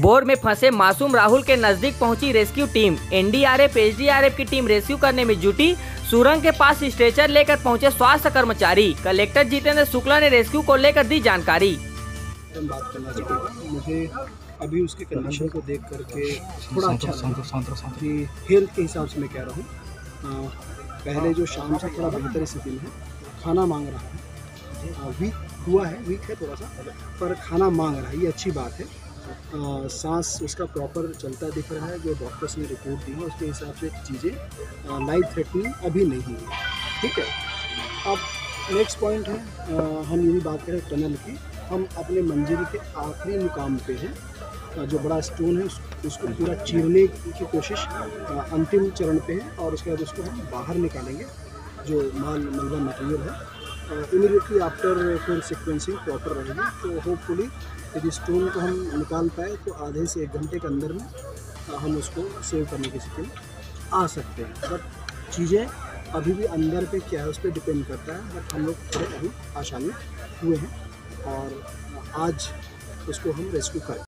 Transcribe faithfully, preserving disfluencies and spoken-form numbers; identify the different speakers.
Speaker 1: Bore में फंसे मासूम राहुल के नजदीक पहुंची rescue team. N D R F, S D R F की टीम रेस्क्यू करने में जुटी। सुरंग के पास स्ट्रेचर लेकर पहुंचे स्वास्थ्य कर्मचारी। कलेक्टर जितेंद्र शुक्ला ने रेस्क्यू को लेकर दी जानकारी।
Speaker 2: बात करना चाहूँगा, मुझे अभी उसके कंडीशन को देख करके थोड़ा अच्छा लगा कि हेल्थ के हिसाब से मैं कह रहा हूँ। पहले जो शाम से थोड़ा बेहतर स्थिति में है, खाना मांग रहा है, वीक हुआ है, वीक है थोड़ा सा, पर खाना मांग रहा है, ये अच्छी बात है। आ, सांस उसका प्रॉपर चलता दिख रहा है। जो डॉक्टर्स ने रिपोर्ट दी है उसके हिसाब से चीज़ें लाइफ थ्रेटनिंग अभी नहीं है। ठीक है, अब नेक्स्ट पॉइंट है, आ, हम यही बात करें टनल की। हम अपने मंजिल के आखिरी मुकाम पे हैं। जो बड़ा स्टोन है उस, उसको पूरा चीरने की कोशिश अंतिम चरण पे है, और उसके बाद उसको हम बाहर निकालेंगे जो माल मलबा मटेरियल है। इमीडिएटली आफ्टर फिर सिक्वेंसिंग प्रॉपर रहेगी, तो होपफुली यदि स्टोन को हम निकाल पाए तो आधे से एक घंटे के अंदर में हम उसको सेव करने की स्थिति में आ सकते हैं। बट चीज़ें अभी भी अंदर पे क्या है उस पर डिपेंड करता है। बट हम लोग थोड़े अभी आसानी हुए हैं और आज उसको हम रेस्क्यू करें।